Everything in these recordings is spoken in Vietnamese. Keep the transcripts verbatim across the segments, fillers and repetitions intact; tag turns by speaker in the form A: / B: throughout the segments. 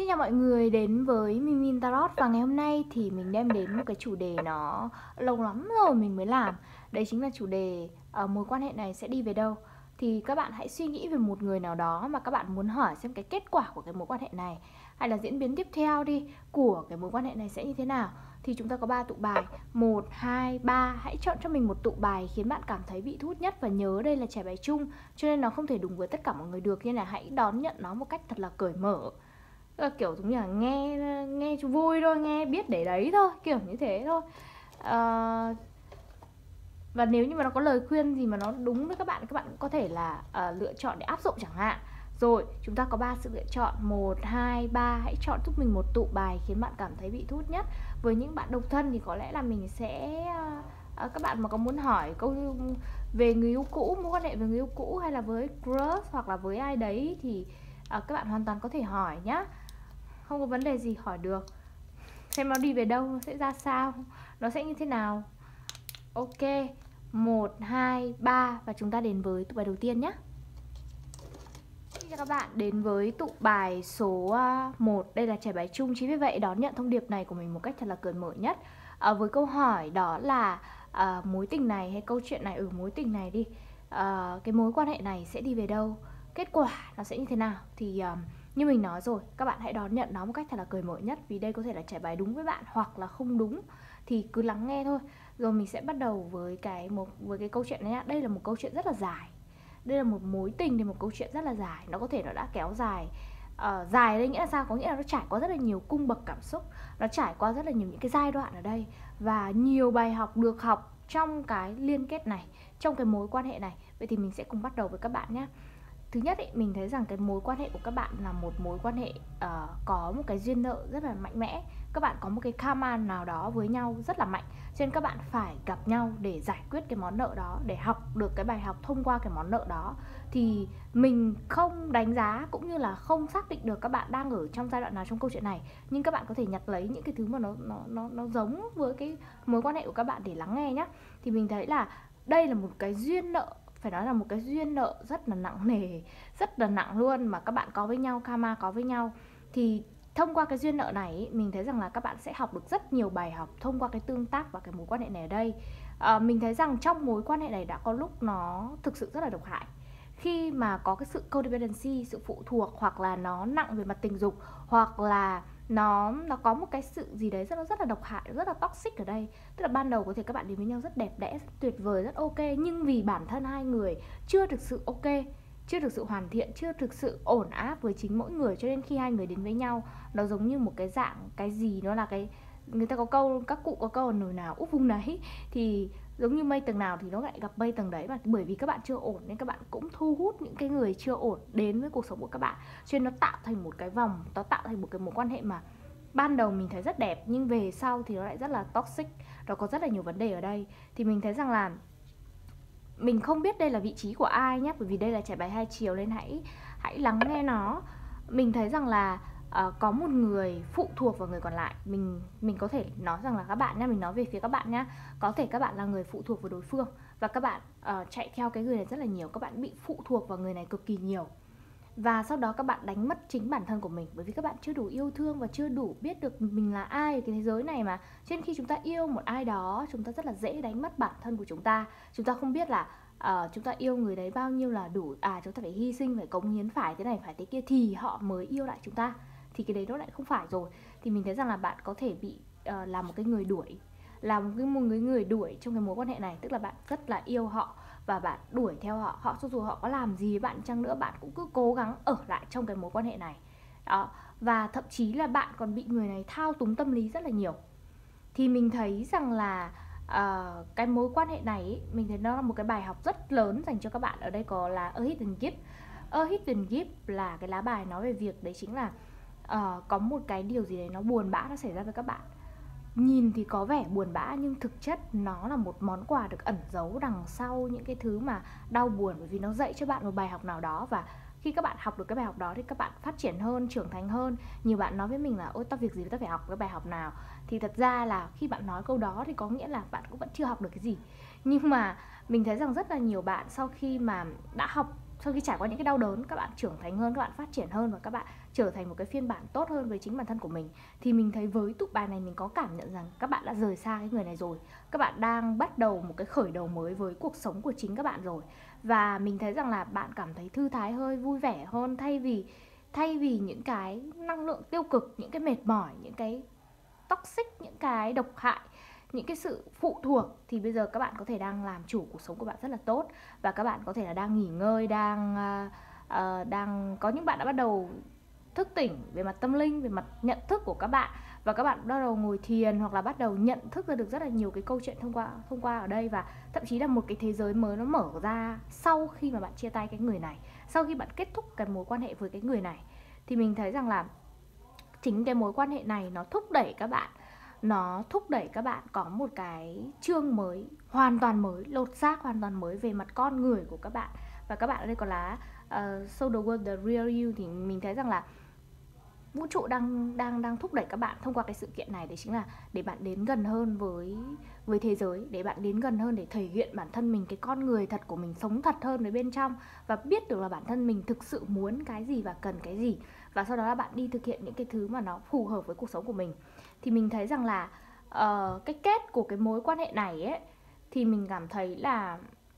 A: chào mọi người đến với Mimin Tarot. Và ngày hôm nay thì mình đem đến một cái chủ đề nó lâu lắm rồi mình mới làm. Đấy chính là chủ đề uh, mối quan hệ này sẽ đi về đâu. Thì các bạn hãy suy nghĩ về một người nào đó mà các bạn muốn hỏi xem cái kết quả của cái mối quan hệ này, hay là diễn biến tiếp theo đi của cái mối quan hệ này sẽ như thế nào. Thì chúng ta có ba tụ bài, một, hai, ba. Hãy chọn cho mình một tụ bài khiến bạn cảm thấy bị thu hút nhất. Và nhớ đây là trải bài chung cho nên nó không thể đúng với tất cả mọi người được, nên là hãy đón nhận nó một cách thật là cởi mở. Kiểu giống như là nghe nghe cho vui thôi, nghe biết để đấy thôi, kiểu như thế thôi. à, Và nếu như mà nó có lời khuyên gì mà nó đúng với các bạn, các bạn cũng có thể là uh, lựa chọn để áp dụng chẳng hạn. Rồi, chúng ta có ba sự lựa chọn, một, hai, ba. Hãy chọn giúp mình một tụ bài khiến bạn cảm thấy bị thu hút nhất. Với những bạn độc thân thì có lẽ là mình sẽ uh, các bạn mà có muốn hỏi câu về người yêu cũ, mối quan hệ với người yêu cũ, hay là với crush hoặc là với ai đấy thì uh, các bạn hoàn toàn có thể hỏi nhá. Không có vấn đề gì, hỏi được. Xem nó đi về đâu, nó sẽ ra sao, nó sẽ như thế nào. Ok, một, hai, ba. Và chúng ta đến với tụ bài đầu tiên nhé. Xin chào các bạn đến với tụ bài số một. Đây là trải bài chung, chính vì vậy đón nhận thông điệp này của mình một cách thật là cởi mở nhất. à, Với câu hỏi đó là à, mối tình này hay câu chuyện này, ở ừ, mối tình này đi, à, cái mối quan hệ này sẽ đi về đâu, kết quả nó sẽ như thế nào. Thì uh, như mình nói rồi, các bạn hãy đón nhận nó một cách thật là cởi mở nhất, vì đây có thể là trải bài đúng với bạn hoặc là không đúng, thì cứ lắng nghe thôi. Rồi mình sẽ bắt đầu với cái một với cái câu chuyện này nhá. Đây là một câu chuyện rất là dài. Đây là một mối tình thì một câu chuyện rất là dài. Nó có thể nó đã kéo dài. uh, Dài ở đây nghĩa là sao? Có nghĩa là nó trải qua rất là nhiều cung bậc cảm xúc, nó trải qua rất là nhiều những cái giai đoạn ở đây, và nhiều bài học được học trong cái liên kết này, trong cái mối quan hệ này. Vậy thì mình sẽ cùng bắt đầu với các bạn nhé. Thứ nhất ý, mình thấy rằng cái mối quan hệ của các bạn là một mối quan hệ uh, có một cái duyên nợ rất là mạnh mẽ. Các bạn có một cái karma nào đó với nhau rất là mạnh, cho nên các bạn phải gặp nhau để giải quyết cái món nợ đó, để học được cái bài học thông qua cái món nợ đó. Thì mình không đánh giá cũng như là không xác định được các bạn đang ở trong giai đoạn nào trong câu chuyện này, nhưng các bạn có thể nhặt lấy những cái thứ mà nó nó nó nó giống với cái mối quan hệ của các bạn để lắng nghe nhé. Thì mình thấy là đây là một cái duyên nợ, phải nói là một cái duyên nợ rất là nặng nề, rất là nặng luôn, mà các bạn có với nhau, karma có với nhau. Thì thông qua cái duyên nợ này, mình thấy rằng là các bạn sẽ học được rất nhiều bài học thông qua cái tương tác và cái mối quan hệ này ở đây. à, Mình thấy rằng trong mối quan hệ này đã có lúc nó thực sự rất là độc hại, khi mà có cái sự codependency, sự phụ thuộc, hoặc là nó nặng về mặt tình dục, hoặc là nó nó có một cái sự gì đấy rất là rất là độc hại, rất là toxic ở đây. Tức là ban đầu có thể các bạn đến với nhau rất đẹp đẽ, rất tuyệt vời, rất ok, nhưng vì bản thân hai người chưa thực sự ok, chưa thực sự hoàn thiện, chưa thực sự ổn áp với chính mỗi người, cho nên khi hai người đến với nhau, nó giống như một cái dạng cái gì, nó là cái, người ta có câu, các cụ có câu nồi nào úp vùng đấy, thì giống như mây tầng nào thì nó lại gặp mây tầng đấy. Và bởi vì các bạn chưa ổn nên các bạn cũng thu hút những cái người chưa ổn đến với cuộc sống của các bạn, cho nên nó tạo thành một cái vòng, nó tạo thành một cái mối quan hệ mà ban đầu mình thấy rất đẹp, nhưng về sau thì nó lại rất là toxic, nó có rất là nhiều vấn đề ở đây. Thì mình thấy rằng là mình không biết đây là vị trí của ai nhé, bởi vì đây là trải bài hai chiều, nên hãy hãy lắng nghe nó. Mình thấy rằng là uh, có một người phụ thuộc vào người còn lại. Mình mình có thể nói rằng là các bạn nhá, mình nói về phía các bạn nhá, có thể các bạn là người phụ thuộc vào đối phương, và các bạn uh, chạy theo cái người này rất là nhiều, các bạn bị phụ thuộc vào người này cực kỳ nhiều. Và sau đó các bạn đánh mất chính bản thân của mình, bởi vì các bạn chưa đủ yêu thương và chưa đủ biết được mình là ai ở cái thế giới này mà. Cho nên khi chúng ta yêu một ai đó, chúng ta rất là dễ đánh mất bản thân của chúng ta. Chúng ta không biết là uh, chúng ta yêu người đấy bao nhiêu là đủ. À, chúng ta phải hy sinh, phải cống hiến, phải thế này, phải thế kia thì họ mới yêu lại chúng ta. Thì cái đấy nó lại không phải rồi. Thì mình thấy rằng là bạn có thể bị uh, làm một cái người đuổi, là một cái một người, người đuổi trong cái mối quan hệ này. Tức là bạn rất là yêu họ và bạn đuổi theo họ, họ cho dù họ có làm gì với bạn chăng nữa, bạn cũng cứ cố gắng ở lại trong cái mối quan hệ này đó. Và thậm chí là bạn còn bị người này thao túng tâm lý rất là nhiều. Thì mình thấy rằng là uh, cái mối quan hệ này ý, mình thấy nó là một cái bài học rất lớn dành cho các bạn. Ở đây có là A Hidden Gift. A Hidden Gift là cái lá bài nói về việc đấy chính là uh, có một cái điều gì đấy nó buồn bã nó xảy ra với các bạn. Nhìn thì có vẻ buồn bã, nhưng thực chất nó là một món quà được ẩn giấu đằng sau những cái thứ mà đau buồn, bởi vì nó dạy cho bạn một bài học nào đó. Và khi các bạn học được cái bài học đó thì các bạn phát triển hơn, trưởng thành hơn. Nhiều bạn nói với mình là ôi tao việc gì tao phải học cái bài học nào. Thì thật ra là khi bạn nói câu đó thì có nghĩa là bạn cũng vẫn chưa học được cái gì. Nhưng mà mình thấy rằng rất là nhiều bạn sau khi mà đã học sau khi trải qua những cái đau đớn, các bạn trưởng thành hơn, các bạn phát triển hơn và các bạn trở thành một cái phiên bản tốt hơn với chính bản thân của mình. Thì mình thấy với tụ bài này mình có cảm nhận rằng các bạn đã rời xa cái người này rồi. Các bạn đang bắt đầu một cái khởi đầu mới với cuộc sống của chính các bạn rồi. Và mình thấy rằng là bạn cảm thấy thư thái hơn, vui vẻ hơn, thay vì thay vì những cái năng lượng tiêu cực, những cái mệt mỏi, những cái toxic, những cái độc hại, những cái sự phụ thuộc, thì bây giờ các bạn có thể đang làm chủ cuộc sống của bạn rất là tốt. Và các bạn có thể là đang nghỉ ngơi, đang uh, uh, đang có những bạn đã bắt đầu thức tỉnh về mặt tâm linh, về mặt nhận thức của các bạn, và các bạn bắt đầu ngồi thiền hoặc là bắt đầu nhận thức ra được rất là nhiều cái câu chuyện thông qua thông qua ở đây, và thậm chí là một cái thế giới mới nó mở ra sau khi mà bạn chia tay cái người này, sau khi bạn kết thúc cái mối quan hệ với cái người này. Thì mình thấy rằng là chính cái mối quan hệ này nó thúc đẩy các bạn nó thúc đẩy các bạn có một cái chương mới, hoàn toàn mới, lột xác hoàn toàn mới về mặt con người của các bạn. Và các bạn ở đây có lá uh, Show the world the real you, thì mình thấy rằng là vũ trụ đang đang đang thúc đẩy các bạn thông qua cái sự kiện này, đấy chính là để bạn đến gần hơn với với thế giới, để bạn đến gần hơn để thể hiện bản thân mình, cái con người thật của mình, sống thật hơn với bên trong, và biết được là bản thân mình thực sự muốn cái gì và cần cái gì, và sau đó là bạn đi thực hiện những cái thứ mà nó phù hợp với cuộc sống của mình. Thì mình thấy rằng là uh, cái kết của cái mối quan hệ này ấy, thì mình cảm thấy là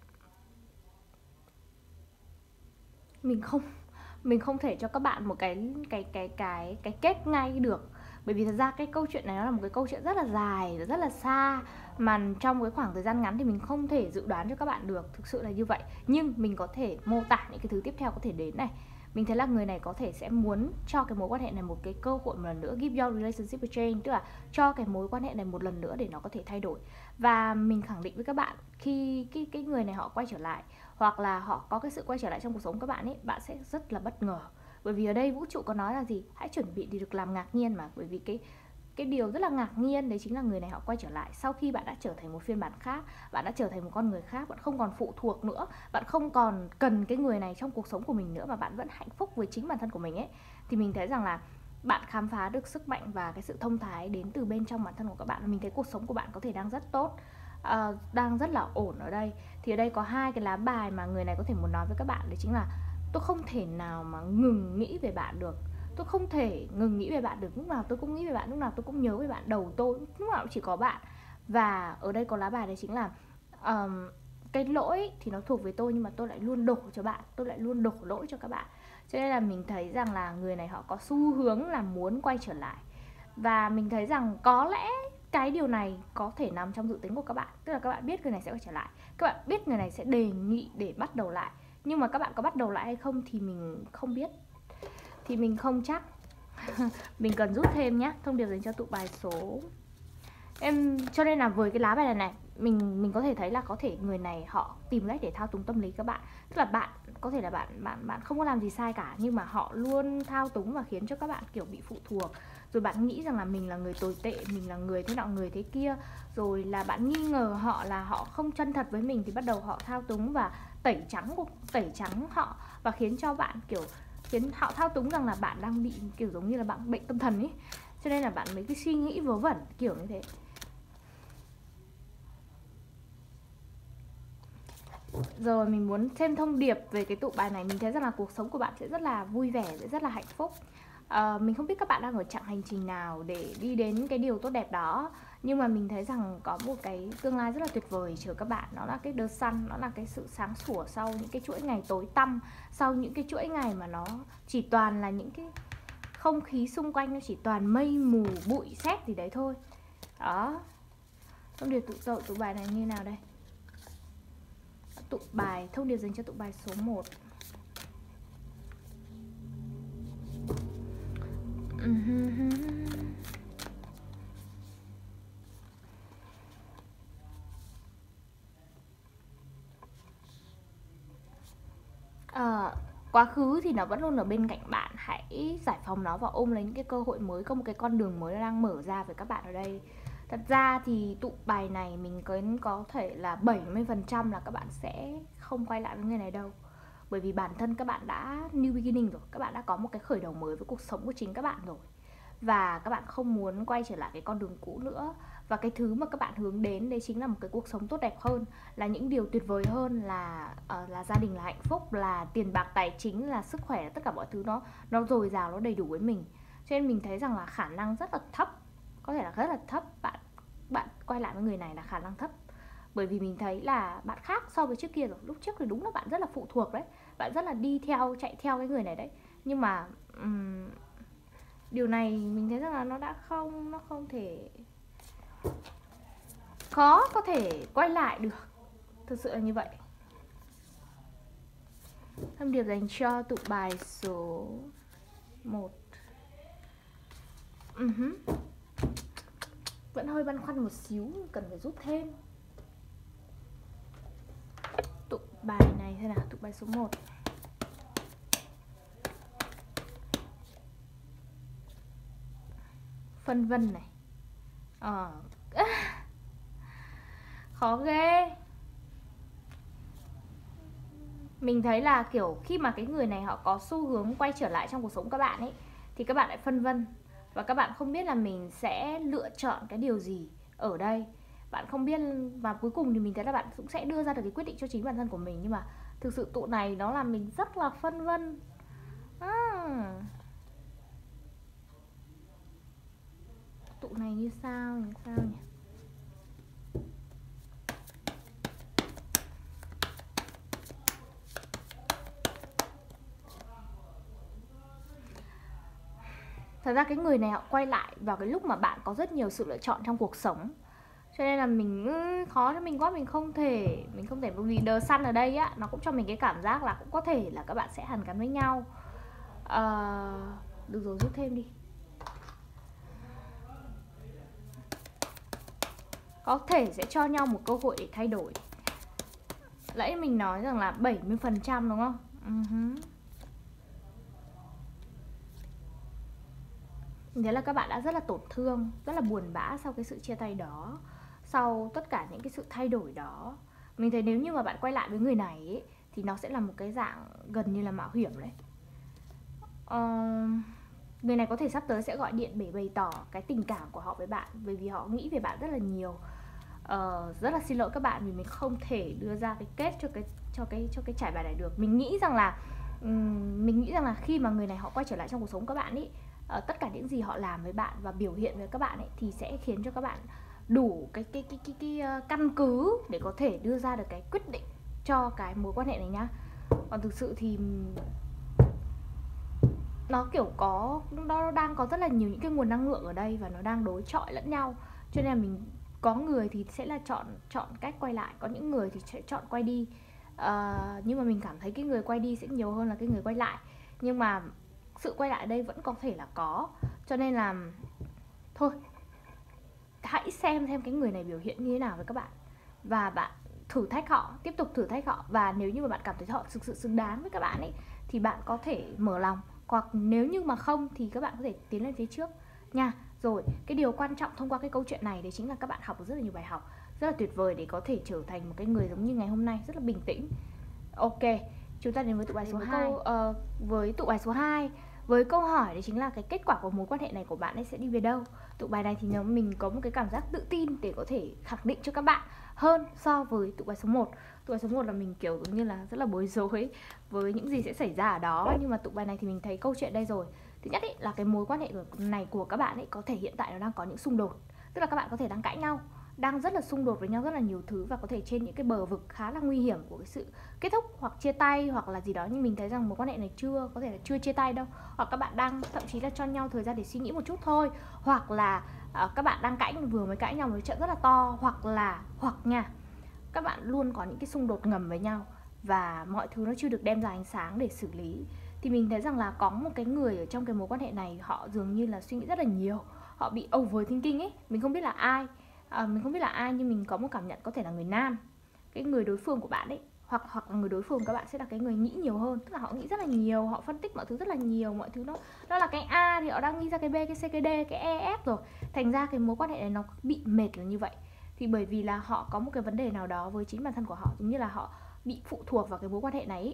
A: mình không mình không thể cho các bạn một cái cái cái cái cái kết ngay được, bởi vì thật ra cái câu chuyện này nó là một cái câu chuyện rất là dài, rất là xa, mà trong cái khoảng thời gian ngắn thì mình không thể dự đoán cho các bạn được, thực sự là như vậy. Nhưng mình có thể mô tả những cái thứ tiếp theo có thể đến này. Mình thấy là người này có thể sẽ muốn cho cái mối quan hệ này một cái cơ hội một lần nữa, give your relationship a change, tức là cho cái mối quan hệ này một lần nữa để nó có thể thay đổi. Và mình khẳng định với các bạn, khi cái, cái người này họ quay trở lại, hoặc là họ có cái sự quay trở lại trong cuộc sống các bạn ấy, bạn sẽ rất là bất ngờ. Bởi vì ở đây vũ trụ có nói là gì? Hãy chuẩn bị để được làm ngạc nhiên mà. Bởi vì cái cái điều rất là ngạc nhiên đấy chính là người này họ quay trở lại sau khi bạn đã trở thành một phiên bản khác, bạn đã trở thành một con người khác, bạn không còn phụ thuộc nữa, bạn không còn cần cái người này trong cuộc sống của mình nữa, mà bạn vẫn hạnh phúc với chính bản thân của mình ấy. Thì mình thấy rằng là bạn khám phá được sức mạnh và cái sự thông thái đến từ bên trong bản thân của các bạn. Mình thấy cuộc sống của bạn có thể đang rất tốt, uh, đang rất là ổn ở đây. Thì ở đây có hai cái lá bài mà người này có thể muốn nói với các bạn, đấy chính là tôi không thể nào mà ngừng nghĩ về bạn được, tôi không thể ngừng nghĩ về bạn được, lúc nào tôi cũng nghĩ về bạn, lúc nào tôi cũng nhớ về bạn, đầu tôi lúc nào cũng chỉ có bạn. Và ở đây có lá bài đấy chính là um, cái lỗi thì nó thuộc về tôi, nhưng mà tôi lại luôn đổ cho bạn, tôi lại luôn đổ lỗi cho các bạn. Cho nên là mình thấy rằng là người này họ có xu hướng là muốn quay trở lại. Và mình thấy rằng có lẽ cái điều này có thể nằm trong dự tính của các bạn. Tức là các bạn biết người này sẽ quay trở lại, các bạn biết người này sẽ đề nghị để bắt đầu lại, nhưng mà các bạn có bắt đầu lại hay không thì mình không biết, thì mình không chắc. Mình cần rút thêm nhé, thông điệp dành cho tụ bài số em. Cho nên là với cái lá bài này này, mình mình có thể thấy là có thể người này họ tìm cách để thao túng tâm lý các bạn. Tức là bạn có thể là bạn bạn bạn không có làm gì sai cả, nhưng mà họ luôn thao túng và khiến cho các bạn kiểu bị phụ thuộc. Rồi bạn nghĩ rằng là mình là người tồi tệ, mình là người thế nọ người thế kia, rồi là bạn nghi ngờ họ là họ không chân thật với mình, thì bắt đầu họ thao túng và tẩy trắng tẩy trắng họ, và khiến cho bạn kiểu khiến họ thao túng rằng là bạn đang bị kiểu giống như là bạn bệnh tâm thần ấy. Cho nên là bạn mới cái suy nghĩ vớ vẩn kiểu như thế. Rồi mình muốn thêm thông điệp về cái tụ bài này. Mình thấy rằng là cuộc sống của bạn sẽ rất là vui vẻ, sẽ rất là hạnh phúc. à, Mình không biết các bạn đang ở chặng hành trình nào để đi đến cái điều tốt đẹp đó, nhưng mà mình thấy rằng có một cái tương lai rất là tuyệt vời chờ các bạn. Nó là cái the sun, nó là cái sự sáng sủa sau những cái chuỗi ngày tối tăm, sau những cái chuỗi ngày mà nó chỉ toàn là những cái không khí xung quanh nó chỉ toàn mây mù bụi sét gì đấy thôi. Đó, thông điệp tụ tội tụ bài này như nào đây? Tụ bài, thông điệp dành cho tụ bài số một. À, quá khứ thì nó vẫn luôn ở bên cạnh bạn, hãy giải phóng nó và ôm lấy những cái cơ hội mới, có một cái con đường mới đang mở ra với các bạn ở đây. Thật ra thì tụ bài này mình có, có thể là bảy mươi phần trăm là các bạn sẽ không quay lại với người này đâu. Bởi vì bản thân các bạn đã new beginning rồi, các bạn đã có một cái khởi đầu mới với cuộc sống của chính các bạn rồi. và các bạn không muốn quay trở lại cái con đường cũ nữa. Và cái thứ mà các bạn hướng đến đấy chính là một cái cuộc sống tốt đẹp hơn, là những điều tuyệt vời hơn, là uh, là gia đình, là hạnh phúc, là tiền bạc tài chính, là sức khỏe, là tất cả mọi thứ nó nó dồi dào, nó đầy đủ với mình. Cho nên mình thấy rằng là khả năng rất là thấp, có thể là rất là thấp, bạn bạn quay lại với người này là khả năng thấp. Bởi vì mình thấy là bạn khác so với trước kia rồi. Lúc trước thì đúng là bạn rất là phụ thuộc đấy, bạn rất là đi theo, chạy theo cái người này đấy. Nhưng mà um, điều này mình thấy rằng là nó đã không, nó không thể, khó có thể quay lại được. Thực sự là như vậy. Thông điệp dành cho tụ bài số một. uh-huh. Vẫn hơi băn khoăn một xíu, cần phải rút thêm. Tụ bài này thế nào? Tụ bài số một. Phân vân này. Ờ. Khó ghê. Mình thấy là kiểu khi mà cái người này họ có xu hướng quay trở lại trong cuộc sống các bạn ấy, thì các bạn lại phân vân. Và các bạn không biết là mình sẽ lựa chọn cái điều gì ở đây. Bạn không biết, và cuối cùng thì mình thấy là bạn cũng sẽ đưa ra được cái quyết định cho chính bản thân của mình. Nhưng mà thực sự tụ này nó làm mình rất là phân vân. à. Tụ này như sao, như sao nhỉ? Thật ra cái người này họ quay lại vào cái lúc mà bạn có rất nhiều sự lựa chọn trong cuộc sống. Cho nên là mình ừ, khó cho mình quá, mình không thể mình không thể vì The Sun ở đây á, nó cũng cho mình cái cảm giác là cũng có thể là các bạn sẽ hàn gắn với nhau. à, Được rồi, rút thêm đi. Có thể sẽ cho nhau một cơ hội để thay đổi. Nãy mình nói rằng là bảy mươi phần trăm đúng không? uh-huh. Mình thấy là các bạn đã rất là tổn thương, rất là buồn bã sau cái sự chia tay đó, sau tất cả những cái sự thay đổi đó. Mình thấy nếu như mà bạn quay lại với người này ấy, thì nó sẽ là một cái dạng gần như là mạo hiểm đấy. uh, Người này có thể sắp tới sẽ gọi điện để bày tỏ cái tình cảm của họ với bạn, bởi vì họ nghĩ về bạn rất là nhiều. uh, Rất là xin lỗi các bạn vì mình không thể đưa ra cái kết cho cái cho cái cho cái trải bài này được. Mình nghĩ rằng là um, mình nghĩ rằng là khi mà người này họ quay trở lại trong cuộc sống các bạn ấy, uh, tất cả những gì họ làm với bạn và biểu hiện với các bạn ấy thì sẽ khiến cho các bạn đủ cái cái cái cái, cái, cái uh, căn cứ để có thể đưa ra được cái quyết định cho cái mối quan hệ này nhá. Còn thực sự thì nó kiểu có, nó đang có rất là nhiều những cái nguồn năng lượng ở đây và nó đang đối chọi lẫn nhau. Cho nên là mình, có người thì sẽ là chọn chọn cách quay lại, có những người thì sẽ chọn quay đi. à, Nhưng mà mình cảm thấy cái người quay đi sẽ nhiều hơn là cái người quay lại. Nhưng mà sự quay lại ở đây vẫn có thể là có. Cho nên là thôi, hãy xem xem cái người này biểu hiện như thế nào với các bạn, và bạn thử thách họ, tiếp tục thử thách họ. Và nếu như mà bạn cảm thấy họ thực sự xứng đáng với các bạn ấy thì bạn có thể mở lòng. Hoặc nếu như mà không thì các bạn có thể tiến lên phía trước nha. Rồi, cái điều quan trọng thông qua cái câu chuyện này đấy chính là các bạn học được rất là nhiều bài học rất là tuyệt vời để có thể trở thành một cái người giống như ngày hôm nay, rất là bình tĩnh. Ok, chúng ta đến với tụ bài số hai. Câu, uh, với tụ bài số hai, với câu hỏi đấy chính là cái kết quả của mối quan hệ này của bạn ấy sẽ đi về đâu. Tụ bài này thì nếu mình có một cái cảm giác tự tin để có thể khẳng định cho các bạn hơn so với tụ bài số một. Tụ bài số một là mình kiểu giống như là rất là bối rối với những gì sẽ xảy ra ở đó. Nhưng mà tụ bài này thì mình thấy câu chuyện đây rồi. Thứ nhất ấy, là cái mối quan hệ này của các bạn ấy có thể hiện tại nó đang có những xung đột. Tức là các bạn có thể đang cãi nhau, đang rất là xung đột với nhau rất là nhiều thứ, và có thể trên những cái bờ vực khá là nguy hiểm của cái sự kết thúc hoặc chia tay hoặc là gì đó. Nhưng mình thấy rằng mối quan hệ này chưa, có thể là chưa chia tay đâu. Hoặc các bạn đang thậm chí là cho nhau thời gian để suy nghĩ một chút thôi. Hoặc là uh, các bạn đang cãi, vừa mới cãi nhau một trận rất là to. Hoặc là, hoặc nha, các bạn luôn có những cái xung đột ngầm với nhau và mọi thứ nó chưa được đem ra ánh sáng để xử lý. Thì mình thấy rằng là có một cái người ở trong cái mối quan hệ này, họ dường như là suy nghĩ rất là nhiều, họ bị overthinking ấy. Mình không biết là ai, à, mình không biết là ai nhưng mình có một cảm nhận có thể là người nam, cái người đối phương của bạn ấy, hoặc hoặc là người đối phương của các bạn sẽ là cái người nghĩ nhiều hơn. Tức là họ nghĩ rất là nhiều, họ phân tích mọi thứ rất là nhiều, mọi thứ nó nó là cái A thì họ đang nghĩ ra cái B, cái C, cái D, cái E, F rồi. Thành ra cái mối quan hệ này nó bị mệt là như vậy. Thì bởi vì là họ có một cái vấn đề nào đó với chính bản thân của họ, giống như là họ bị phụ thuộc vào cái mối quan hệ này ấy.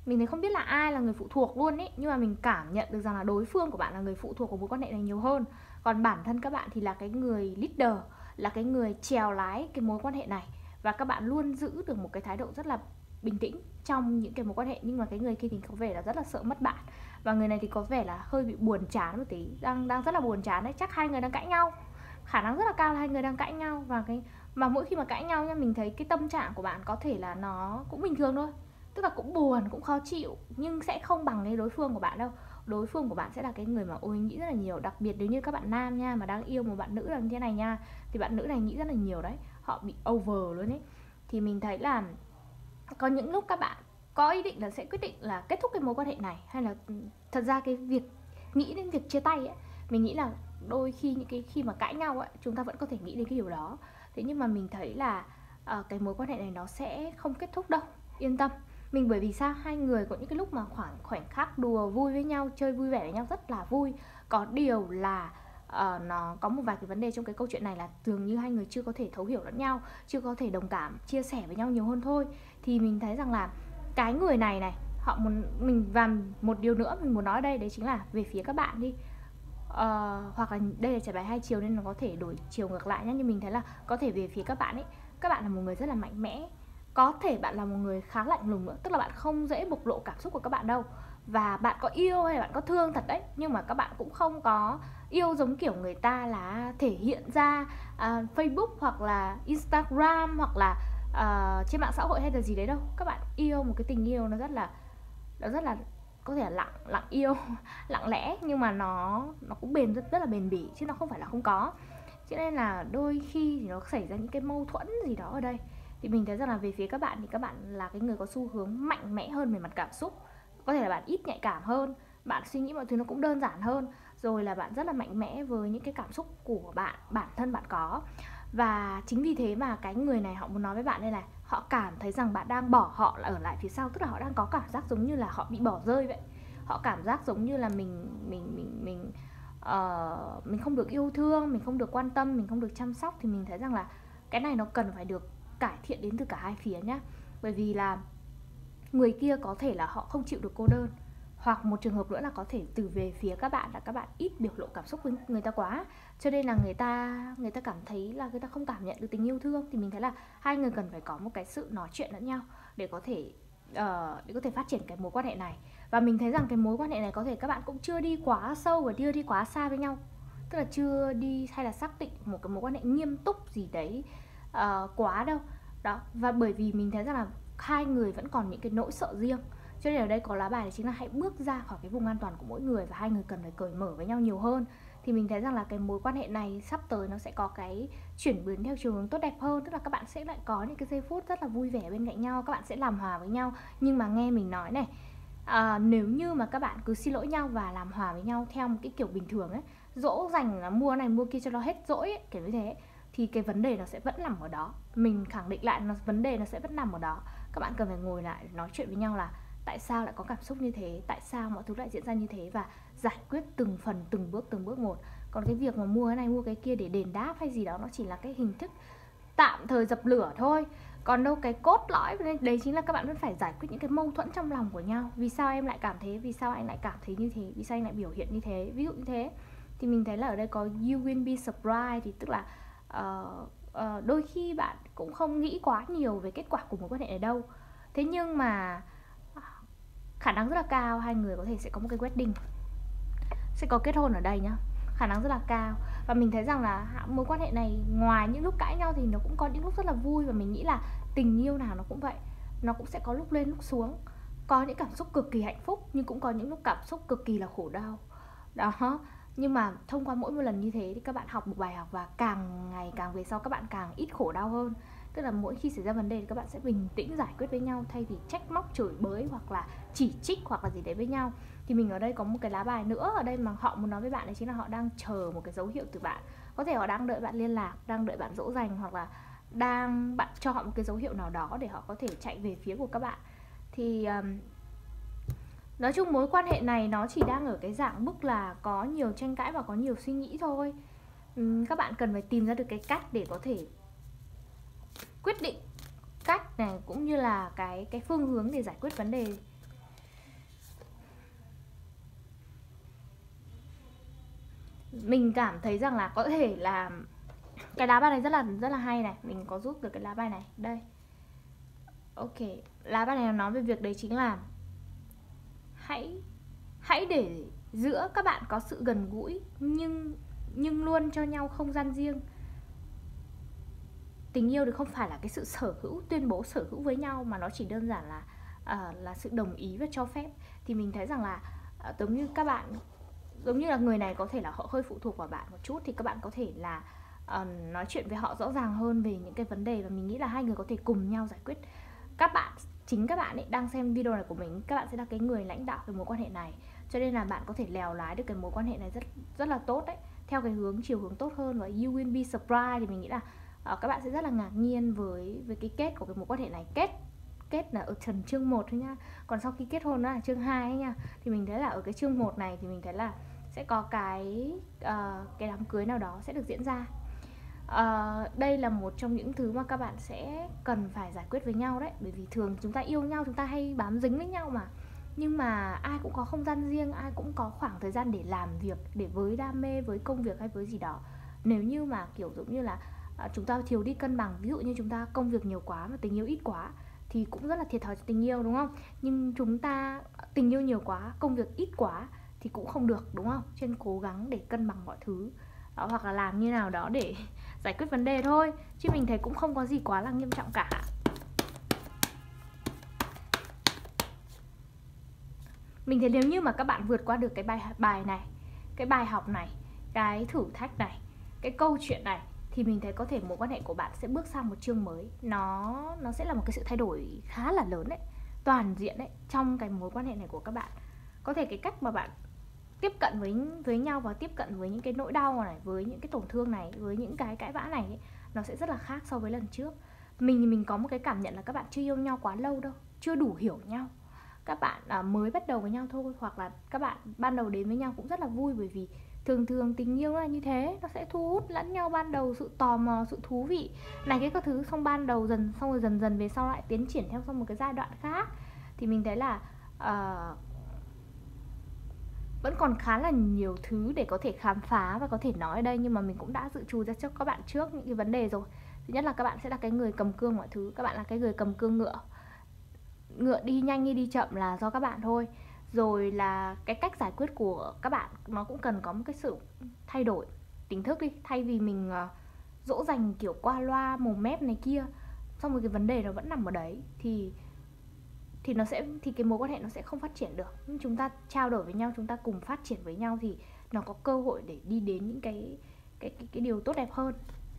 A: Mình thấy không biết là ai là người phụ thuộc luôn ấy, nhưng mà mình cảm nhận được rằng là đối phương của bạn là người phụ thuộc của mối quan hệ này nhiều hơn. Còn bản thân các bạn thì là cái người leader, là cái người chèo lái cái mối quan hệ này. Và các bạn luôn giữ được một cái thái độ rất là bình tĩnh trong những cái mối quan hệ. Nhưng mà cái người kia thì có vẻ là rất là sợ mất bạn. Và người này thì có vẻ là hơi bị buồn chán một tí, đang đang rất là buồn chán đấy. Chắc hai người đang cãi nhau, khả năng rất là cao là hai người đang cãi nhau. Và cái mà mỗi khi mà cãi nhau nha, mình thấy cái tâm trạng của bạn có thể là nó cũng bình thường thôi, tức là cũng buồn, cũng khó chịu, nhưng sẽ không bằng cái đối phương của bạn đâu. Đối phương của bạn sẽ là cái người mà ôi nghĩ rất là nhiều. Đặc biệt nếu như các bạn nam nha, mà đang yêu một bạn nữ là như thế này nha, thì bạn nữ này nghĩ rất là nhiều đấy. Họ bị over luôn ấy. Thì mình thấy là có những lúc các bạn có ý định là sẽ quyết định là kết thúc cái mối quan hệ này, hay là thật ra cái việc nghĩ đến việc chia tay ấy, mình nghĩ là đôi khi những cái khi mà cãi nhau ấy, chúng ta vẫn có thể nghĩ đến cái điều đó. Thế nhưng mà mình thấy là uh, cái mối quan hệ này nó sẽ không kết thúc đâu, yên tâm. Mình bởi vì sao? Hai người có những cái lúc mà khoảng khoảnh khắc đùa vui với nhau, chơi vui vẻ với nhau rất là vui. Có điều là uh, nó có một vài cái vấn đề trong cái câu chuyện này là dường như hai người chưa có thể thấu hiểu lẫn nhau, chưa có thể đồng cảm, chia sẻ với nhau nhiều hơn thôi. Thì mình thấy rằng là cái người này này, họ muốn mình, và một điều nữa mình muốn nói ở đây đấy chính là về phía các bạn đi. Uh, hoặc là đây là trải bài hai chiều nên nó có thể đổi chiều ngược lại nhé. Nhưng mình thấy là có thể về phía các bạn ấy, các bạn là một người rất là mạnh mẽ. Có thể bạn là một người khá lạnh lùng nữa, tức là bạn không dễ bộc lộ cảm xúc của các bạn đâu. Và bạn có yêu hay là bạn có thương thật đấy, nhưng mà các bạn cũng không có yêu giống kiểu người ta là thể hiện ra uh, Facebook hoặc là Instagram hoặc là uh, trên mạng xã hội hay là gì đấy đâu. Các bạn yêu một cái tình yêu nó rất là nó rất là có thể là lặng lặng yêu lặng lẽ, nhưng mà nó nó cũng bền rất rất là bền bỉ, chứ nó không phải là không có. Cho nên là đôi khi thì nó xảy ra những cái mâu thuẫn gì đó ở đây. Thì mình thấy rằng là về phía các bạn thì các bạn là cái người có xu hướng mạnh mẽ hơn về mặt cảm xúc. Có thể là bạn ít nhạy cảm hơn, bạn suy nghĩ mọi thứ nó cũng đơn giản hơn, rồi là bạn rất là mạnh mẽ với những cái cảm xúc của bạn, bản thân bạn có. Và chính vì thế mà cái người này họ muốn nói với bạn đây này, họ cảm thấy rằng bạn đang bỏ họ là ở lại phía sau, tức là họ đang có cảm giác giống như là họ bị bỏ rơi vậy. Họ cảm giác giống như là mình mình mình mình uh, mình không được yêu thương, mình không được quan tâm, mình không được chăm sóc. Thì mình thấy rằng là cái này nó cần phải được cải thiện đến từ cả hai phía nhá. Bởi vì là người kia có thể là họ không chịu được cô đơn, hoặc một trường hợp nữa là có thể từ về phía các bạn là các bạn ít biểu lộ cảm xúc với người ta quá, cho nên là người ta người ta cảm thấy là người ta không cảm nhận được tình yêu thương. Thì mình thấy là hai người cần phải có một cái sự nói chuyện lẫn nhau để có thể uh, để có thể phát triển cái mối quan hệ này. Và mình thấy rằng cái mối quan hệ này có thể các bạn cũng chưa đi quá sâu và chưa đi quá xa với nhau, tức là chưa đi hay là xác định một cái mối quan hệ nghiêm túc gì đấy uh, quá đâu đó. Và bởi vì mình thấy rằng là hai người vẫn còn những cái nỗi sợ riêng, cho nên ở đây có lá bài chính là hãy bước ra khỏi cái vùng an toàn của mỗi người, và hai người cần phải cởi mở với nhau nhiều hơn. Thì mình thấy rằng là cái mối quan hệ này sắp tới nó sẽ có cái chuyển biến theo chiều hướng tốt đẹp hơn, tức là các bạn sẽ lại có những cái giây phút rất là vui vẻ bên cạnh nhau, các bạn sẽ làm hòa với nhau. Nhưng mà nghe mình nói này, à, nếu như mà các bạn cứ xin lỗi nhau và làm hòa với nhau theo một cái kiểu bình thường ấy, dỗ dành là mua này mua kia cho nó hết dỗi ấy, kiểu như thế, thì cái vấn đề nó sẽ vẫn nằm ở đó. Mình khẳng định lại, nó vấn đề nó sẽ vẫn nằm ở đó. Các bạn cần phải ngồi lại để nói chuyện với nhau là tại sao lại có cảm xúc như thế, tại sao mọi thứ lại diễn ra như thế, và giải quyết từng phần, từng bước, từng bước một. Còn cái việc mà mua cái này mua cái kia để đền đáp hay gì đó, nó chỉ là cái hình thức tạm thời dập lửa thôi. Còn đâu cái cốt lõi đấy chính là các bạn vẫn phải giải quyết những cái mâu thuẫn trong lòng của nhau. Vì sao em lại cảm thế, vì sao anh lại cảm thấy như thế, vì sao anh lại biểu hiện như thế, ví dụ như thế. Thì mình thấy là ở đây có you will be surprised, thì tức là uh, uh, đôi khi bạn cũng không nghĩ quá nhiều về kết quả của mối quan hệ này đâu. Thế nhưng mà khả năng rất là cao hai người có thể sẽ có một cái wedding, sẽ có kết hôn ở đây nhá, khả năng rất là cao. Và mình thấy rằng là mối quan hệ này ngoài những lúc cãi nhau thì nó cũng có những lúc rất là vui. Và mình nghĩ là tình yêu nào nó cũng vậy, nó cũng sẽ có lúc lên lúc xuống, có những cảm xúc cực kỳ hạnh phúc nhưng cũng có những lúc cảm xúc cực kỳ là khổ đau đó. Nhưng mà thông qua mỗi một lần như thế thì các bạn học một bài học, và càng ngày càng về sau các bạn càng ít khổ đau hơn. Tức là mỗi khi xảy ra vấn đề thì các bạn sẽ bình tĩnh giải quyết với nhau, thay vì trách móc, chửi bới hoặc là chỉ trích hoặc là gì đấy với nhau. Thì mình ở đây có một cái lá bài nữa ở đây mà họ muốn nói với bạn, đấy chính là họ đang chờ một cái dấu hiệu từ bạn. Có thể họ đang đợi bạn liên lạc, đang đợi bạn dỗ dành, hoặc là đang bạn cho họ một cái dấu hiệu nào đó để họ có thể chạy về phía của các bạn. Thì um, nói chung mối quan hệ này nó chỉ đang ở cái dạng mức là có nhiều tranh cãi và có nhiều suy nghĩ thôi. um, Các bạn cần phải tìm ra được cái cách để có thể quyết định cách này, cũng như là cái cái phương hướng để giải quyết vấn đề mình cảm thấy rằng là có thể là cái lá bài này rất là rất là hay này. Mình có rút được cái lá bài này đây. Ok, lá bài này nói về việc đấy chính là hãy hãy để giữa các bạn có sự gần gũi nhưng nhưng luôn cho nhau không gian riêng. Tình yêu thì không phải là cái sự sở hữu, tuyên bố sở hữu với nhau, mà nó chỉ đơn giản là uh, là sự đồng ý và cho phép. Thì mình thấy rằng là uh, giống như các bạn, giống như là người này có thể là họ hơi phụ thuộc vào bạn một chút, thì các bạn có thể là uh, nói chuyện với họ rõ ràng hơn về những cái vấn đề, và mình nghĩ là hai người có thể cùng nhau giải quyết. Các bạn, chính các bạn ấy đang xem video này của mình, các bạn sẽ là cái người lãnh đạo cái mối quan hệ này, cho nên là bạn có thể lèo lái được cái mối quan hệ này rất rất là tốt đấy, theo cái hướng chiều hướng tốt hơn. Và you will be surprised, thì mình nghĩ là uh, các bạn sẽ rất là ngạc nhiên với với cái kết của cái mối quan hệ này. Kết kết là ở phần chương một thôi nhá, còn sau khi kết hôn đó là chương hai ấy nha. Thì mình thấy là ở cái chương một này thì mình thấy là sẽ có cái uh, cái đám cưới nào đó sẽ được diễn ra. Uh, đây là một trong những thứ mà các bạn sẽ cần phải giải quyết với nhau đấy, bởi vì thường chúng ta yêu nhau, chúng ta hay bám dính với nhau mà, nhưng mà ai cũng có không gian riêng, ai cũng có khoảng thời gian để làm việc, để với đam mê, với công việc hay với gì đó. Nếu như mà kiểu giống như là uh, chúng ta thiếu đi cân bằng, ví dụ như chúng ta công việc nhiều quá và tình yêu ít quá, thì cũng rất là thiệt thòi cho tình yêu, đúng không? Nhưng chúng ta tình yêu nhiều quá, công việc ít quá thì cũng không được, đúng không? Cho nên cố gắng để cân bằng mọi thứ đó, hoặc là làm như nào đó để giải quyết vấn đề thôi, chứ mình thấy cũng không có gì quá là nghiêm trọng cả. Mình thấy nếu như mà các bạn vượt qua được cái bài bài này, cái bài học này, cái thử thách này, cái câu chuyện này, thì mình thấy có thể mối quan hệ của bạn sẽ bước sang một chương mới. Nó nó sẽ là một cái sự thay đổi khá là lớn đấy, toàn diện đấy, trong cái mối quan hệ này của các bạn. Có thể cái cách mà bạn tiếp cận với với nhau và tiếp cận với những cái nỗi đau này, với những cái tổn thương này, với những cái cãi vã này ấy, nó sẽ rất là khác so với lần trước. Mình thì mình có một cái cảm nhận là các bạn chưa yêu nhau quá lâu đâu, chưa đủ hiểu nhau. Các bạn à, mới bắt đầu với nhau thôi, hoặc là các bạn ban đầu đến với nhau cũng rất là vui, bởi vì thường thường tình yêu là như thế, nó sẽ thu hút lẫn nhau ban đầu, sự tò mò, sự thú vị này cái các thứ, xong ban đầu dần, xong rồi dần dần về sau lại tiến triển theo sang một cái giai đoạn khác. Thì mình thấy là uh, vẫn còn khá là nhiều thứ để có thể khám phá và có thể nói ở đây, nhưng mà mình cũng đã dự trù ra cho các bạn trước những cái vấn đề rồi. Thứ nhất là các bạn sẽ là cái người cầm cương mọi thứ, các bạn là cái người cầm cương ngựa. Ngựa đi nhanh hay đi chậm là do các bạn thôi. Rồi là cái cách giải quyết của các bạn nó cũng cần có một cái sự thay đổi tính thức đi, thay vì mình uh, dỗ dành kiểu qua loa mồm mép này kia, xong rồi cái vấn đề nó vẫn nằm ở đấy, thì thì nó sẽ thì cái mối quan hệ nó sẽ không phát triển được. Nhưng chúng ta trao đổi với nhau, chúng ta cùng phát triển với nhau, thì nó có cơ hội để đi đến những cái cái cái, cái điều tốt đẹp hơn.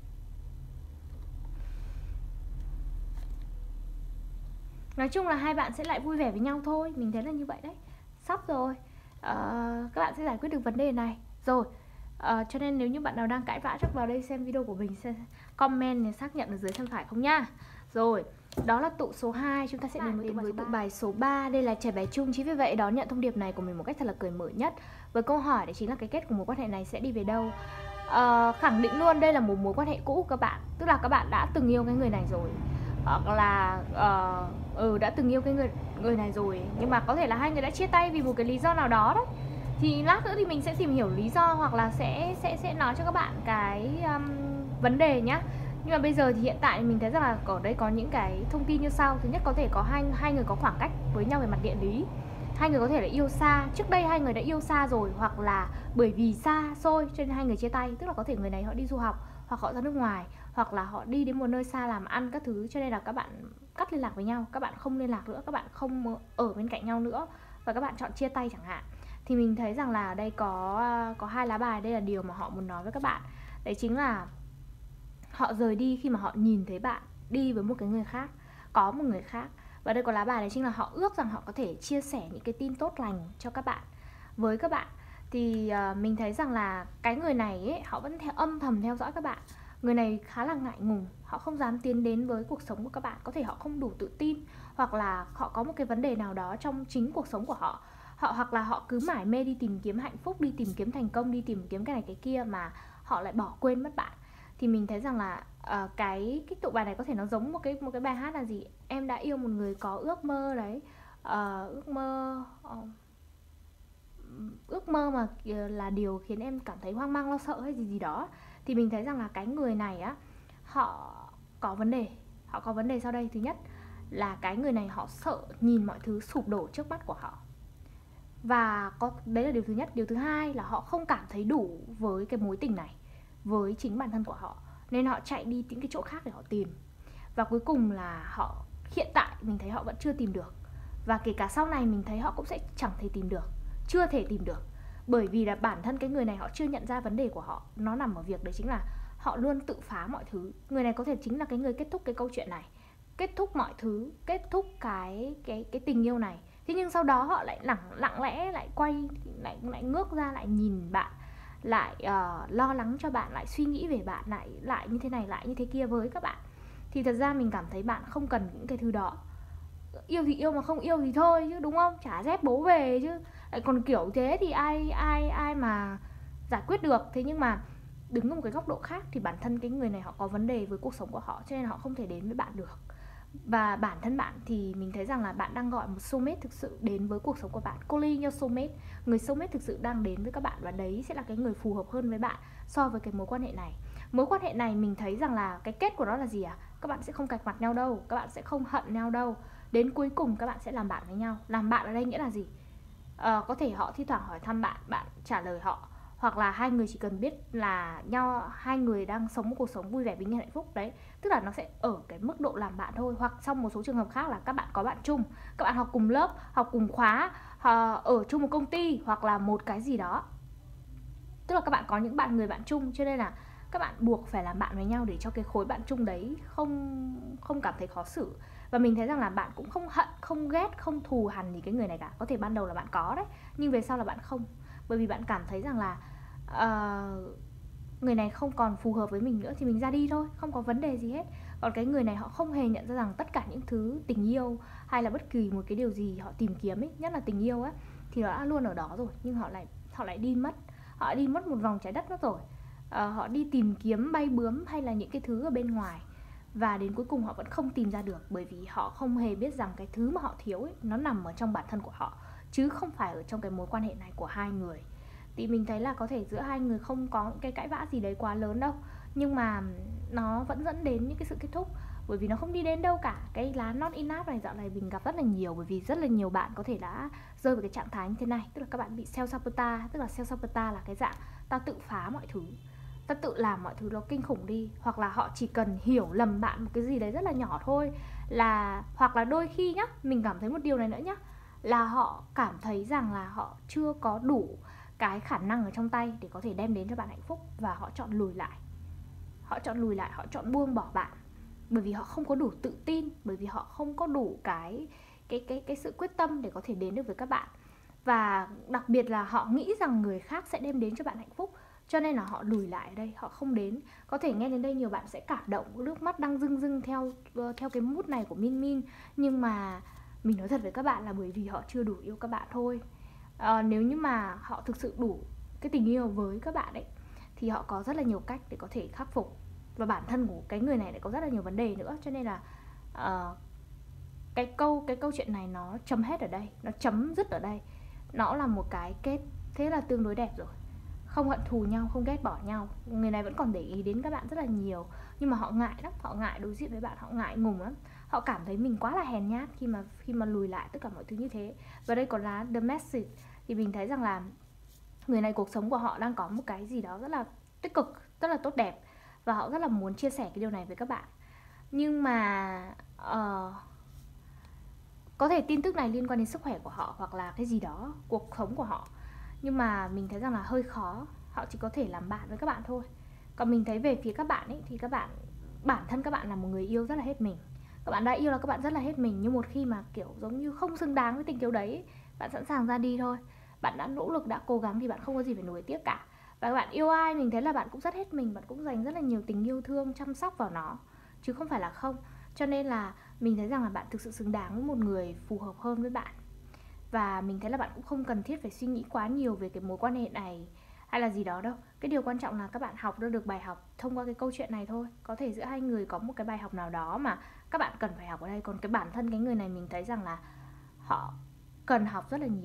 A: Nói chung là hai bạn sẽ lại vui vẻ với nhau thôi, mình thấy là như vậy đấy. Sắp rồi, à, các bạn sẽ giải quyết được vấn đề này rồi. À, cho nên nếu như bạn nào đang cãi vã chắc vào đây xem video của mình, sẽ comment để xác nhận ở dưới thân phải không nhá. Rồi, đó là tụ số hai, chúng ta sẽ đến với, với tụ bài số ba. Đây là trẻ bài chung, chính vì vậy đón nhận thông điệp này của mình một cách thật là cởi mở nhất. Với câu hỏi đấy chính là cái kết của mối quan hệ này sẽ đi về đâu. À, khẳng định luôn đây là một mối quan hệ cũ của các bạn, tức là các bạn đã từng yêu cái người này rồi, hoặc là uh, ừ, đã từng yêu cái người người này rồi, nhưng mà có thể là hai người đã chia tay vì một cái lý do nào đó đấy. Thì lát nữa thì mình sẽ tìm hiểu lý do, hoặc là sẽ sẽ sẽ nói cho các bạn cái um, vấn đề nhá. Nhưng mà bây giờ thì hiện tại mình thấy rằng là ở đây có những cái thông tin như sau. Thứ nhất, có thể có hai hai người có khoảng cách với nhau về mặt địa lý. Hai người có thể là yêu xa, trước đây hai người đã yêu xa rồi, hoặc là bởi vì xa xôi cho nên hai người chia tay. Tức là có thể người này họ đi du học, hoặc họ ra nước ngoài, hoặc là họ đi đến một nơi xa làm ăn các thứ, cho nên là các bạn cắt liên lạc với nhau, các bạn không liên lạc nữa, các bạn không ở bên cạnh nhau nữa, và các bạn chọn chia tay chẳng hạn. Thì mình thấy rằng là ở đây có có hai lá bài, đây là điều mà họ muốn nói với các bạn. Đấy chính là họ rời đi khi mà họ nhìn thấy bạn đi với một cái người khác, có một người khác. Và đây có lá bài đấy chính là họ ước rằng họ có thể chia sẻ những cái tin tốt lành cho các bạn, với các bạn. Thì uh, mình thấy rằng là cái người này ấy, họ vẫn theo âm thầm theo dõi các bạn. Người này khá là ngại ngùng, họ không dám tiến đến với cuộc sống của các bạn. Có thể họ không đủ tự tin, hoặc là họ có một cái vấn đề nào đó trong chính cuộc sống của họ. Họ hoặc là họ cứ mải mê đi tìm kiếm hạnh phúc, đi tìm kiếm thành công, đi tìm kiếm cái này cái kia, mà họ lại bỏ quên mất bạn. Thì mình thấy rằng là uh, cái cái tụ bài này có thể nó giống một cái một cái bài hát là gì? Em đã yêu một người có ước mơ đấy. Uh, ước mơ uh, ước mơ mà là điều khiến em cảm thấy hoang mang lo sợ hay gì gì đó, thì mình thấy rằng là cái người này á, họ có vấn đề. Họ có vấn đề sau đây. Thứ nhất là cái người này họ sợ nhìn mọi thứ sụp đổ trước mắt của họ. Và có, đấy là điều thứ nhất. Điều thứ hai là họ không cảm thấy đủ với cái mối tình này, với chính bản thân của họ, nên họ chạy đi những cái chỗ khác để họ tìm. Và cuối cùng là họ, hiện tại mình thấy họ vẫn chưa tìm được. Và kể cả sau này mình thấy họ cũng sẽ chẳng thể tìm được, chưa thể tìm được. Bởi vì là bản thân cái người này họ chưa nhận ra vấn đề của họ. Nó nằm ở việc đấy chính là họ luôn tự phá mọi thứ. Người này có thể chính là cái người kết thúc cái câu chuyện này, kết thúc mọi thứ, kết thúc cái cái cái tình yêu này. Thế nhưng sau đó họ lại lặng lặng lẽ lại quay lại lại ngước ra, lại nhìn bạn, lại uh, lo lắng cho bạn, lại suy nghĩ về bạn, lại lại như thế này, lại như thế kia với các bạn. Thì thật ra mình cảm thấy bạn không cần những cái thứ đó. Yêu thì yêu, mà không yêu thì thôi chứ, đúng không? Chả dép bố về chứ. Lại còn kiểu thế thì ai ai ai mà giải quyết được. Thế nhưng mà đứng ở một cái góc độ khác thì bản thân cái người này họ có vấn đề với cuộc sống của họ, cho nên họ không thể đến với bạn được. Và bản thân bạn thì mình thấy rằng là bạn đang gọi một soulmate thực sự đến với cuộc sống của bạn. Calling your soulmate, người soulmate thực sự đang đến với các bạn, và đấy sẽ là cái người phù hợp hơn với bạn so với cái mối quan hệ này. Mối quan hệ này mình thấy rằng là cái kết của nó là gì à? Các bạn sẽ không cạch mặt nhau đâu, các bạn sẽ không hận nhau đâu. Đến cuối cùng các bạn sẽ làm bạn với nhau. Làm bạn ở đây nghĩa là gì? À, có thể họ thi thoảng hỏi thăm bạn, bạn trả lời họ, hoặc là hai người chỉ cần biết là nhau, hai người đang sống một cuộc sống vui vẻ, bình yên, hạnh phúc. Đấy, tức là nó sẽ ở cái mức độ làm bạn thôi. Hoặc trong một số trường hợp khác là các bạn có bạn chung, các bạn học cùng lớp, học cùng khóa, ở chung một công ty, hoặc là một cái gì đó. Tức là các bạn có những bạn người bạn chung, cho nên là các bạn buộc phải làm bạn với nhau để cho cái khối bạn chung đấy không không cảm thấy khó xử. Và mình thấy rằng là bạn cũng không hận, không ghét, không thù hằn gì cái người này cả. Có thể ban đầu là bạn có đấy, nhưng về sau là bạn không. Bởi vì bạn cảm thấy rằng là uh, người này không còn phù hợp với mình nữa thì mình ra đi thôi, không có vấn đề gì hết. Còn cái người này họ không hề nhận ra rằng tất cả những thứ tình yêu hay là bất kỳ một cái điều gì họ tìm kiếm ấy, nhất là tình yêu á, thì nó đã luôn ở đó rồi, nhưng họ lại họ lại đi mất. Họ đi mất một vòng trái đất mất rồi. À, họ đi tìm kiếm bay bướm hay là những cái thứ ở bên ngoài, và đến cuối cùng họ vẫn không tìm ra được, bởi vì họ không hề biết rằng cái thứ mà họ thiếu ấy, nó nằm ở trong bản thân của họ, chứ không phải ở trong cái mối quan hệ này của hai người. Thì mình thấy là có thể giữa hai người không có cái cãi vã gì đấy quá lớn đâu, nhưng mà nó vẫn dẫn đến những cái sự kết thúc, bởi vì nó không đi đến đâu cả. Cái lá not enough này dạo này mình gặp rất là nhiều, bởi vì rất là nhiều bạn có thể đã rơi vào cái trạng thái như thế này. Tức là các bạn bị self-sabotage. Tức là self-sabotage là cái dạng ta tự phá mọi thứ, ta tự làm mọi thứ nó kinh khủng đi. Hoặc là họ chỉ cần hiểu lầm bạn một cái gì đấy rất là nhỏ thôi, là hoặc là đôi khi nhá, mình cảm thấy một điều này nữa nhá, là họ cảm thấy rằng là họ chưa có đủ cái khả năng ở trong tay để có thể đem đến cho bạn hạnh phúc, và họ chọn lùi lại. Họ chọn lùi lại, họ chọn buông bỏ bạn, bởi vì họ không có đủ tự tin, bởi vì họ không có đủ cái cái cái cái sự quyết tâm để có thể đến được với các bạn. Và đặc biệt là họ nghĩ rằng người khác sẽ đem đến cho bạn hạnh phúc, cho nên là họ lùi lại ở đây, họ không đến. Có thể nghe đến đây nhiều bạn sẽ cảm động, nước mắt đang rưng rưng theo theo cái mood này của Min Min, nhưng mà mình nói thật với các bạn là bởi vì họ chưa đủ yêu các bạn thôi. À, nếu như mà họ thực sự đủ cái tình yêu với các bạn ấy, thì họ có rất là nhiều cách để có thể khắc phục. Và bản thân của cái người này lại có rất là nhiều vấn đề nữa, cho nên là uh, cái câu cái câu chuyện này nó chấm hết ở đây, nó chấm dứt ở đây. Nó là một cái kết thế là tương đối đẹp rồi. Không hận thù nhau, không ghét bỏ nhau. Người này vẫn còn để ý đến các bạn rất là nhiều, nhưng mà họ ngại lắm, họ ngại đối diện với bạn, họ ngại ngùng lắm. Họ cảm thấy mình quá là hèn nhát khi mà khi mà lùi lại tất cả mọi thứ như thế. Và đây còn là the message, thì mình thấy rằng là người này, cuộc sống của họ đang có một cái gì đó rất là tích cực, rất là tốt đẹp, và họ rất là muốn chia sẻ cái điều này với các bạn. Nhưng mà uh, có thể tin tức này liên quan đến sức khỏe của họ, hoặc là cái gì đó, cuộc sống của họ. Nhưng mà mình thấy rằng là hơi khó. Họ chỉ có thể làm bạn với các bạn thôi. Còn mình thấy về phía các bạn ấy, thì các bạn, bản thân các bạn là một người yêu rất là hết mình. Các bạn đã yêu là các bạn rất là hết mình, nhưng một khi mà kiểu giống như không xứng đáng với tình yêu đấy, bạn sẵn sàng ra đi thôi. Bạn đã nỗ lực, đã cố gắng thì bạn không có gì phải nuối tiếc cả. Và bạn yêu ai, mình thấy là bạn cũng rất hết mình, bạn cũng dành rất là nhiều tình yêu thương, chăm sóc vào nó, chứ không phải là không. Cho nên là mình thấy rằng là bạn thực sự xứng đáng với một người phù hợp hơn với bạn. Và mình thấy là bạn cũng không cần thiết phải suy nghĩ quá nhiều về cái mối quan hệ này hay là gì đó đâu. Cái điều quan trọng là các bạn học được bài học thông qua cái câu chuyện này thôi. Có thể giữa hai người có một cái bài học nào đó mà các bạn cần phải học ở đây. Còn cái bản thân cái người này mình thấy rằng là họ cần học rất là nhiều.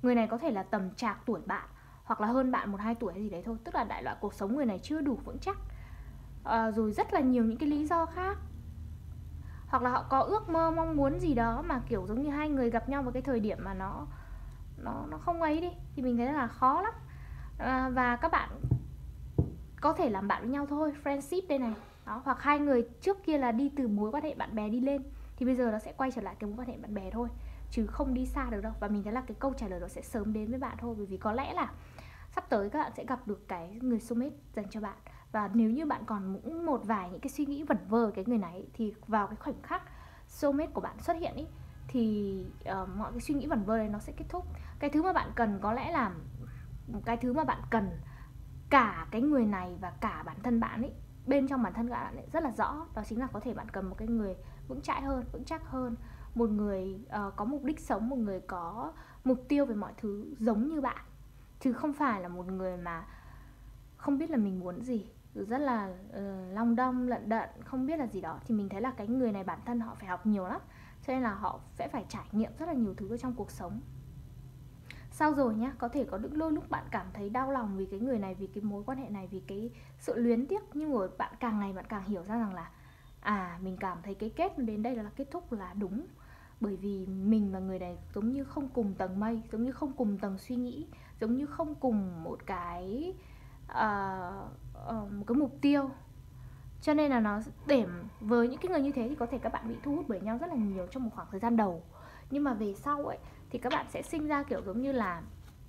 A: Người này có thể là tầm trạc tuổi bạn, hoặc là hơn bạn một hai tuổi hay gì đấy thôi. Tức là đại loại cuộc sống người này chưa đủ vững chắc, à, rồi rất là nhiều những cái lý do khác. Hoặc là họ có ước mơ mong muốn gì đó mà kiểu giống như hai người gặp nhau vào cái thời điểm mà nó nó nó không ấy đi, thì mình thấy là khó lắm. À, và các bạn có thể làm bạn với nhau thôi, friendship đây này đó. Hoặc hai người trước kia là đi từ mối quan hệ bạn bè đi lên, thì bây giờ nó sẽ quay trở lại cái mối quan hệ bạn bè thôi, chứ không đi xa được đâu. Và mình thấy là cái câu trả lời đó sẽ sớm đến với bạn thôi, bởi vì có lẽ là sắp tới các bạn sẽ gặp được cái người soulmate dành cho bạn. Và nếu như bạn còn một vài những cái suy nghĩ vẩn vơ cái người này, thì vào cái khoảnh khắc soulmate của bạn xuất hiện ý, thì uh, mọi cái suy nghĩ vẩn vơ này nó sẽ kết thúc. Cái thứ mà bạn cần có lẽ là cái thứ mà bạn cần cả cái người này và cả bản thân bạn ấy, bên trong bản thân bạn ấy rất là rõ. Đó chính là có thể bạn cần một cái người vững chãi hơn, vững chắc hơn, một người uh, có mục đích sống, một người có mục tiêu về mọi thứ giống như bạn, chứ không phải là một người mà không biết là mình muốn gì, rất là uh, long đong lận đận, không biết là gì đó. Thì mình thấy là cái người này bản thân họ phải học nhiều lắm, cho nên là họ sẽ phải trải nghiệm rất là nhiều thứ trong cuộc sống. Sau rồi nhá, có thể có những đôi lúc bạn cảm thấy đau lòng vì cái người này, vì cái mối quan hệ này, vì cái sự luyến tiếc. Nhưng rồi bạn càng ngày bạn càng hiểu ra rằng là à, mình cảm thấy cái kết đến đây là kết thúc là đúng. Bởi vì mình và người này giống như không cùng tầng mây, giống như không cùng tầng suy nghĩ, giống như không cùng một cái uh, uh, một cái mục tiêu. Cho nên là nó để với những cái người như thế thì có thể các bạn bị thu hút bởi nhau rất là nhiều trong một khoảng thời gian đầu. Nhưng mà về sau ấy thì các bạn sẽ sinh ra kiểu giống như là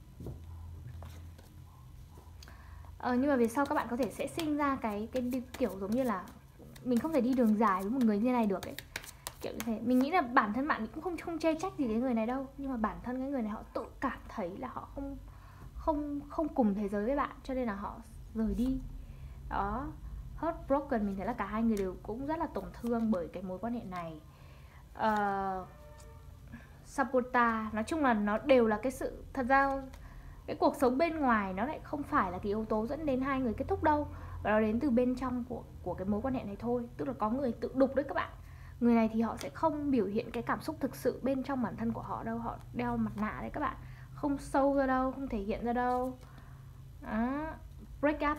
A: ờ, nhưng mà về sau các bạn có thể sẽ sinh ra cái cái kiểu giống như là mình không thể đi đường dài với một người như này được ấy, kiểu như thế. Mình nghĩ là bản thân bạn cũng không không chê trách gì cái người này đâu, nhưng mà bản thân cái người này họ tự cảm thấy là họ không không không cùng thế giới với bạn, cho nên là họ rời đi đó. Heartbroken, mình thấy là cả hai người đều cũng rất là tổn thương bởi cái mối quan hệ này. uh, Sapota, nói chung là nó đều là cái sự, thật ra cái cuộc sống bên ngoài nó lại không phải là cái yếu tố dẫn đến hai người kết thúc đâu, và nó đến từ bên trong của của cái mối quan hệ này thôi. Tức là có người tự đục đấy các bạn. Người này thì họ sẽ không biểu hiện cái cảm xúc thực sự bên trong bản thân của họ đâu, họ đeo mặt nạ đấy các bạn, không sâu ra đâu, không thể hiện ra đâu đó. Break up.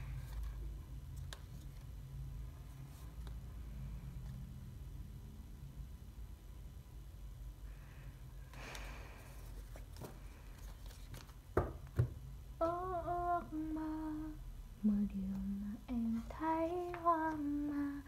A: Ước mơ, mơ điều mà em thấy hoang mang.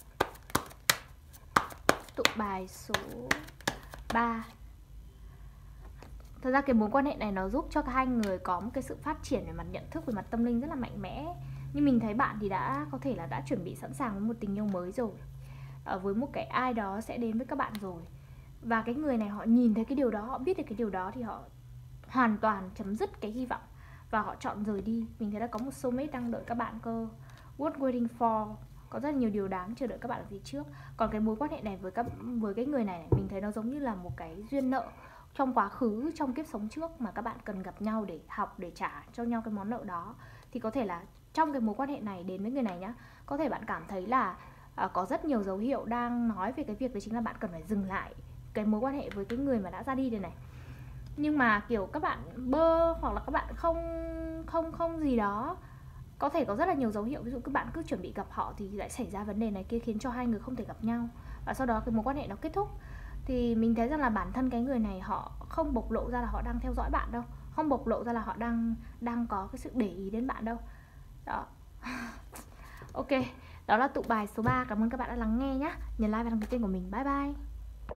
A: Tụ bài số ba. Thật ra cái mối quan hệ này nó giúp cho cả hai người có một cái sự phát triển về mặt nhận thức, về mặt tâm linh rất là mạnh mẽ. Nhưng mình thấy bạn thì đã có thể là đã chuẩn bị sẵn sàng với một tình yêu mới rồi, à, với một cái ai đó sẽ đến với các bạn rồi. Và cái người này họ nhìn thấy cái điều đó, họ biết được cái điều đó, thì họ hoàn toàn chấm dứt cái hy vọng và họ chọn rời đi. Mình thấy là có một soulmate đang đợi các bạn cơ. Worth waiting for. Có rất là nhiều điều đáng chờ đợi các bạn ở phía trước. Còn cái mối quan hệ này với các với cái người này, này mình thấy nó giống như là một cái duyên nợ trong quá khứ, trong kiếp sống trước mà các bạn cần gặp nhau để học, để trả cho nhau cái món nợ đó. Thì có thể là trong cái mối quan hệ này đến với người này nhá, có thể bạn cảm thấy là à, có rất nhiều dấu hiệu đang nói về cái việc đấy chính là bạn cần phải dừng lại cái mối quan hệ với cái người mà đã ra đi đây này. Nhưng mà kiểu các bạn bơ, hoặc là các bạn không không không gì đó, có thể có rất là nhiều dấu hiệu. Ví dụ các bạn cứ chuẩn bị gặp họ thì lại xảy ra vấn đề này kia khiến cho hai người không thể gặp nhau, và sau đó cái mối quan hệ nó kết thúc. Thì mình thấy rằng là bản thân cái người này họ không bộc lộ ra là họ đang theo dõi bạn đâu, không bộc lộ ra là họ đang đang có cái sự để ý đến bạn đâu đó. Ok, đó là tụ bài số ba. Cảm ơn các bạn đã lắng nghe nhé. Nhấn like và đăng ký kênh của mình. Bye bye.